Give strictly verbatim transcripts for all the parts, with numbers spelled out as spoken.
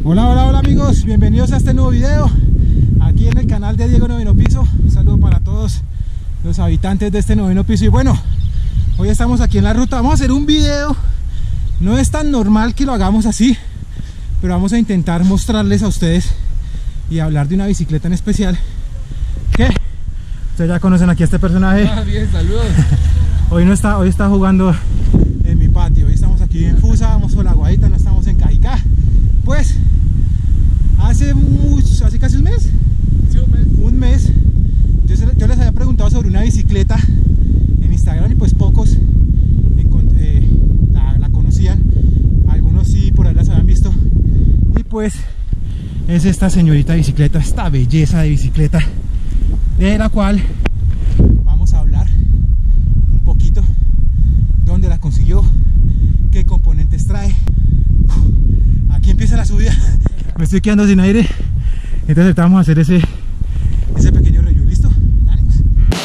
Hola, hola, hola amigos, bienvenidos a este nuevo video aquí en el canal de Diego Noveno Piso. Un saludo para todos los habitantes de este noveno piso. Y bueno, hoy estamos aquí en la ruta, vamos a hacer un video. No es tan normal que lo hagamos así, pero vamos a intentar mostrarles a ustedes y hablar de una bicicleta en especial que ustedes ya conocen aquí a este personaje. Ah, bien, saludos. Hoy no está, hoy está jugando en mi patio. Hoy estamos aquí en Fusa, vamos por la Guadita, no estamos en Cajicá. Pues hace mucho, hace casi un mes, Sí, un mes. un mes yo, se, yo les había preguntado sobre una bicicleta en Instagram y pues pocos eh, la, la conocían, algunos sí por ahí las habían visto. Y pues es esta señorita bicicleta, esta belleza de bicicleta, de la cual vamos a hablar un poquito, dónde la consiguió, qué componentes trae. Aquí empieza la subida, me estoy quedando sin aire, entonces vamos a hacer ese, ese pequeño review. ¿Listo? ¡Ánimos!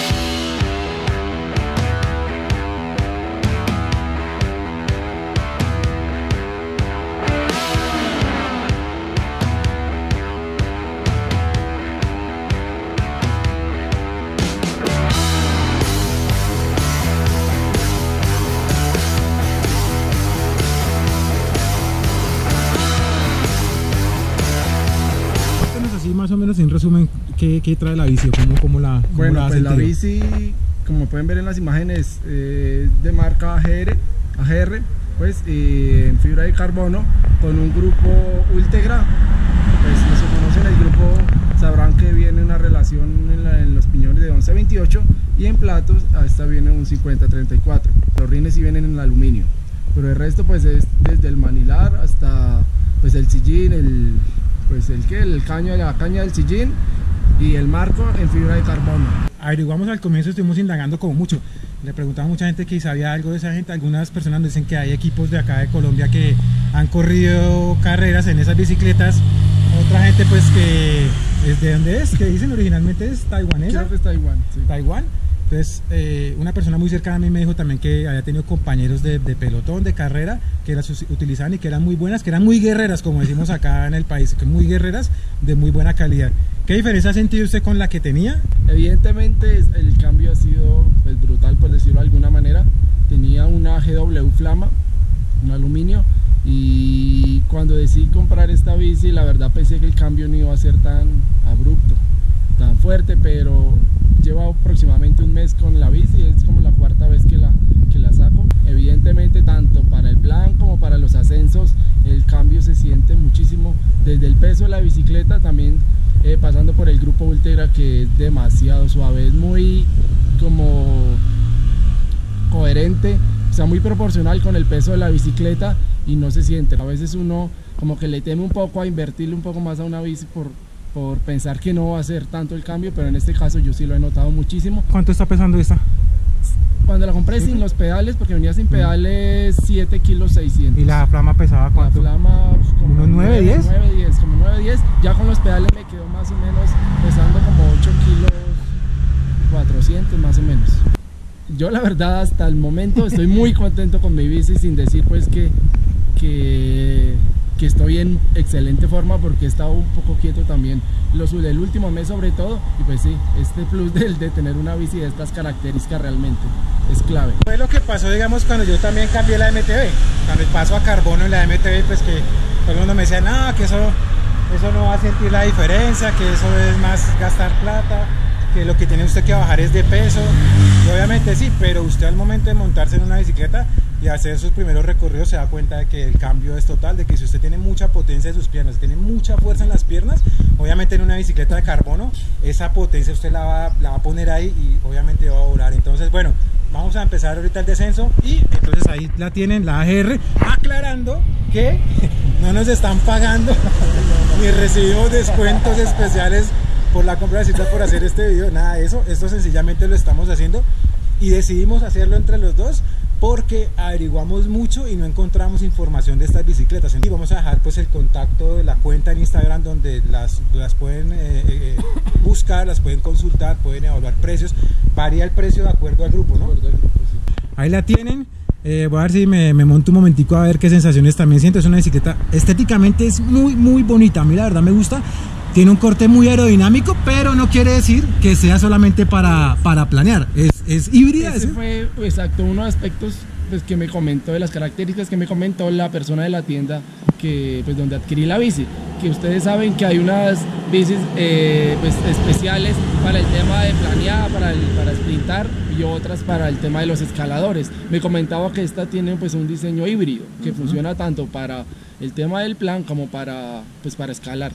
Más o menos en resumen, ¿qué, qué trae la bici? ¿Cómo, cómo la, cómo Bueno, la pues la sentido? bici, como pueden ver en las imágenes, eh, de marca A G R, A G R, pues eh, en fibra de carbono, con un grupo Ultegra. Pues los que conocen el grupo sabrán que viene una relación en, la, en los piñones de once a veintiocho, y en platos a esta viene un cincuenta a treinta y cuatro. Los rines sí vienen en aluminio, pero el resto pues es desde el manilar hasta pues el sillín, el pues el que el caño, la caña del sillín y el marco en fibra de carbono. Averiguamos al comienzo, estuvimos indagando como mucho, le preguntaba a mucha gente que sabía algo de esa gente. Algunas personas nos dicen que hay equipos de acá de Colombia que han corrido carreras en esas bicicletas, otra gente pues que es de dónde es, que dicen originalmente es taiwanesa. Creo que es Taiwán, sí. Taiwán. Entonces eh, una persona muy cercana a mí me dijo también que había tenido compañeros de, de pelotón, de carrera, que las utilizaban y que eran muy buenas, que eran muy guerreras, como decimos acá en el país, que muy guerreras, de muy buena calidad. ¿Qué diferencia ha sentido usted con la que tenía? Evidentemente el cambio ha sido pues brutal, por decirlo de alguna manera. Tenía una G W Flama, un aluminio, y cuando decidí comprar esta bici, la verdad pensé que el cambio no iba a ser tan abrupto, tan fuerte, pero llevo aproximadamente un mes con la bici, es como la cuarta vez que la, que la saco. Evidentemente tanto para el plan como para los ascensos el cambio se siente muchísimo, desde el peso de la bicicleta, también eh, pasando por el grupo Ultegra, que es demasiado suave, es muy como coherente, o sea, muy proporcional con el peso de la bicicleta y no se siente. A veces uno como que le teme un poco a invertirle un poco más a una bici por por pensar que no va a ser tanto el cambio, pero en este caso yo sí lo he notado muchísimo. ¿Cuánto está pesando esta? Cuando la compré sin los pedales, porque venía sin pedales, siete kilos seiscientos. ¿Y la Flama pesaba cuánto? La Flama pues, como ¿Unos nueve, diez? nueve, diez, como nueve, diez. Ya con los pedales me quedó más o menos pesando como ocho kilos cuatrocientos más o menos. Yo la verdad hasta el momento estoy muy contento con mi bici, sin decir pues que que que estoy en excelente forma, porque he estado un poco quieto también los, el último mes sobre todo, y pues sí, este plus de, de tener una bici de estas características realmente es clave. Fue lo que pasó, digamos, cuando yo también cambié la M T B, cuando el paso a carbono en la M T B, pues que todo el mundo me decía, no, que eso, eso no va a sentir la diferencia, que eso es más gastar plata, que lo que tiene usted que bajar es de peso. Y obviamente sí, pero usted al momento de montarse en una bicicleta y hacer sus primeros recorridos se da cuenta de que el cambio es total, de que si usted tiene mucha potencia en sus piernas, tiene mucha fuerza en las piernas, obviamente en una bicicleta de carbono esa potencia usted la va, la va a poner ahí y obviamente va a volar. Entonces bueno, vamos a empezar ahorita el descenso y entonces ahí la tienen, la A G R, aclarando que no nos están pagando ni recibimos descuentos especiales por la compra de citas por hacer este video, nada de eso. Esto sencillamente lo estamos haciendo y decidimos hacerlo entre los dos porque averiguamos mucho y no encontramos información de estas bicicletas. Y vamos a dejar pues el contacto de la cuenta en Instagram donde las, las pueden eh, eh, buscar, las pueden consultar, pueden evaluar precios. Varía el precio de acuerdo al grupo, ¿no? De acuerdo al grupo, sí. Ahí la tienen. Eh, voy a ver si me, me monto un momentico a ver qué sensaciones también siento. Es una bicicleta, estéticamente es muy muy bonita, a mí la verdad me gusta. Tiene un corte muy aerodinámico, pero no quiere decir que sea solamente para, para planear, es, es híbrida. Ese ¿sí? fue exacto uno de los aspectos pues, que me comentó, de las características que me comentó la persona de la tienda que, pues, donde adquirí la bici, que ustedes saben que hay unas bicis eh, pues, especiales para el tema de planear, para, el, para sprintar, y otras para el tema de los escaladores. Me comentaba que esta tiene pues, un diseño híbrido que uh-huh. funciona tanto para el tema del plan como para, pues, para escalar.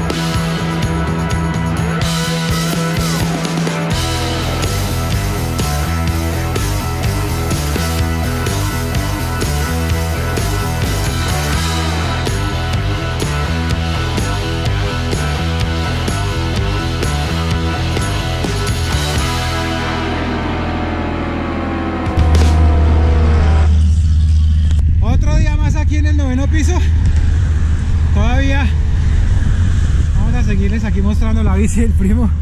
Aquí en el noveno piso, todavía vamos a seguirles aquí mostrando la bici del primo.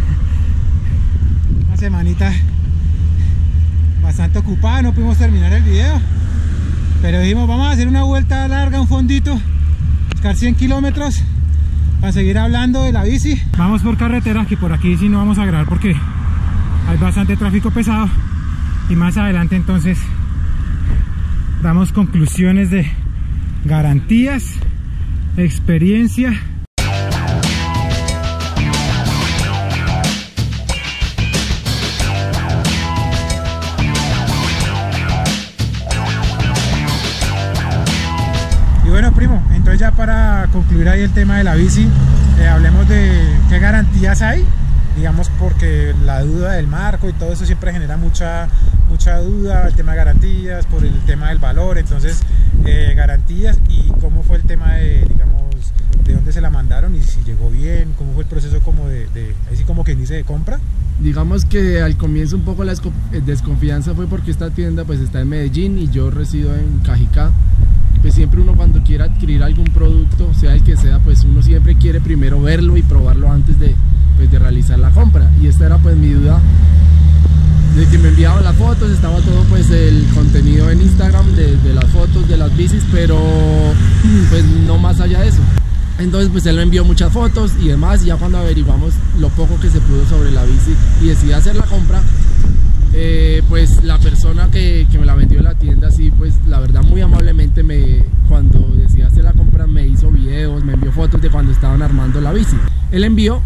Una semanita bastante ocupada, no pudimos terminar el video, pero dijimos vamos a hacer una vuelta larga, un fondito, buscar cien kilómetros para seguir hablando de la bici. Vamos por carretera, que por aquí sí no vamos a grabar porque hay bastante tráfico pesado, y más adelante entonces damos conclusiones de garantías, experiencia. Y bueno, primo, entonces ya para concluir ahí el tema de la bici, eh, hablemos de qué garantías hay, digamos, porque la duda del marco y todo eso siempre genera mucha mucha duda, el tema de garantías, por el tema del valor. Entonces eh, garantías y cómo fue el tema de, digamos, de dónde se la mandaron y si llegó bien, cómo fue el proceso como de, de ahí sí como que dice de compra. Digamos que al comienzo un poco la desconfianza fue porque esta tienda pues está en Medellín y yo resido en Cajicá. Pues siempre uno cuando quiere adquirir algún producto, sea el que sea, pues uno siempre quiere primero verlo y probarlo antes de, pues, de realizar la compra. Y esta era pues mi duda, de que me enviaban las fotos, estaba todo pues el contenido en Instagram de, de las fotos de las bicis, pero pues no más allá de eso. Entonces pues él me envió muchas fotos y demás, y ya cuando averiguamos lo poco que se pudo sobre la bici y decidí hacer la compra, eh, pues la persona que, que me la vendió en la tienda, sí, pues la verdad muy amablemente me, cuando decidí hacer la compra me hizo videos, me envió fotos de cuando estaban armando la bici. El envío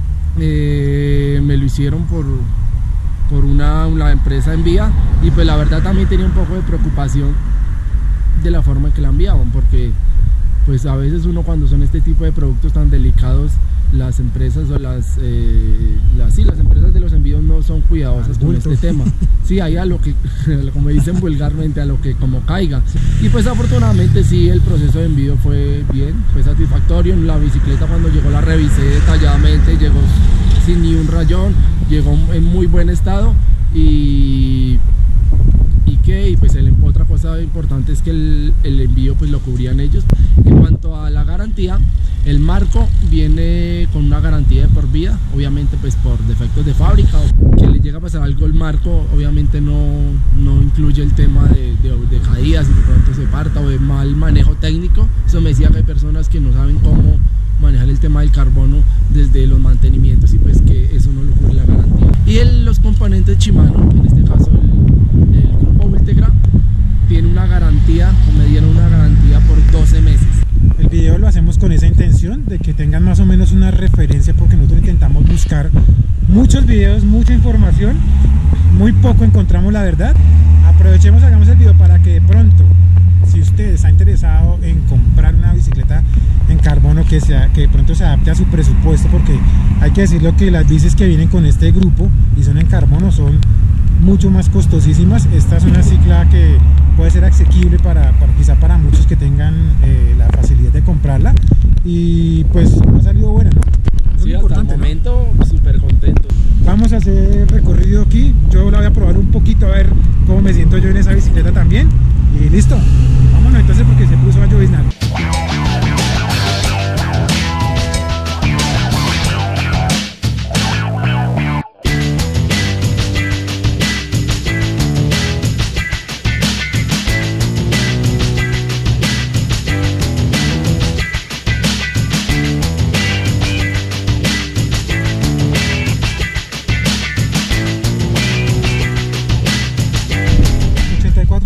eh, me lo hicieron por por una, una empresa envía, y pues la verdad también tenía un poco de preocupación de la forma en que la enviaban, porque pues a veces uno cuando son este tipo de productos tan delicados, las empresas o las, eh, las, sí, las empresas de los envíos no son cuidadosas con este tema. Sí, ahí a lo que, como dicen vulgarmente, a lo que como caiga. Y pues afortunadamente sí, el proceso de envío fue bien, fue satisfactorio. La bicicleta cuando llegó la revisé detalladamente, llegó sin ni un rayón, llegó en muy buen estado. Y, y que y pues el, otra cosa importante es que el, el envío pues lo cubrían ellos. En cuanto a la garantía, el marco viene con una garantía de por vida, obviamente pues por defectos de fábrica o que le llega a pasar algo el marco, obviamente no, no incluye el tema de, de, de caídas y de pronto se parta o de mal manejo técnico. Eso me decía que hay personas que no saben cómo manejar el tema del carbono desde los mantenimientos y pues que eso no lo cubre la garantía. Y el, los componentes Shimano, en este caso el, el grupo Ultegra, tiene una garantía, o me dieron una garantía por doce meses. El video lo hacemos con esa intención de que tengan más o menos una referencia, porque nosotros intentamos buscar muchos videos, mucha información, muy poco encontramos la verdad. Aprovechemos, hagamos el video para que de pronto, si usted está interesado en comprar una bicicleta en carbono que, sea, que de pronto se adapte a su presupuesto, porque hay que decirlo que las bicis que vienen con este grupo y son en carbono son mucho más costosísimas. Esta es una cicla que puede ser asequible para, para quizá para muchos que tengan eh, la facilidad de comprarla, y pues ha salido buena, ¿no? Eso sí, es hasta el momento súper contento. Vamos a hacer recorrido aquí, yo la voy a probar un poquito a ver cómo me siento yo en esa bicicleta también, y listo, vámonos entonces porque se puso a lloviznar.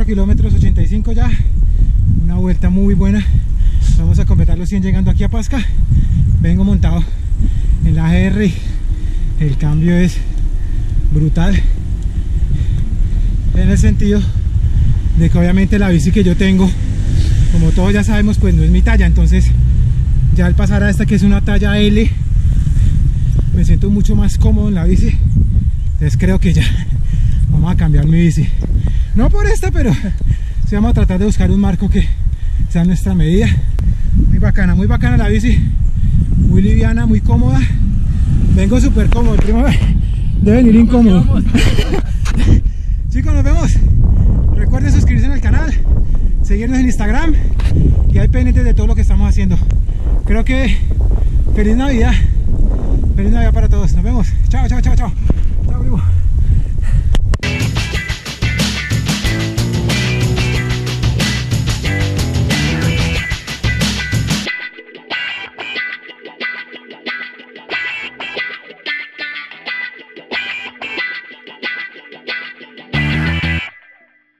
kilómetros, ochenta y cinco ya, una vuelta muy buena. Vamos a completar los cien llegando aquí a Pasca. Vengo montado en la G R, el cambio es brutal en el sentido de que obviamente la bici que yo tengo, como todos ya sabemos, pues no es mi talla. Entonces ya al pasar a esta que es una talla L, me siento mucho más cómodo en la bici. Entonces creo que ya vamos a cambiar mi bici, no por esta, pero sí vamos a tratar de buscar un marco que sea nuestra medida. Muy bacana, muy bacana la bici, muy liviana, muy cómoda. Vengo súper cómodo, el primo debe venir incómodo. Chicos, nos vemos. Recuerden suscribirse en el canal, seguirnos en Instagram y hay pendientes de todo lo que estamos haciendo. Creo que feliz Navidad, feliz Navidad para todos. Nos vemos. Chao, chao, chao, chao. Chao, primo.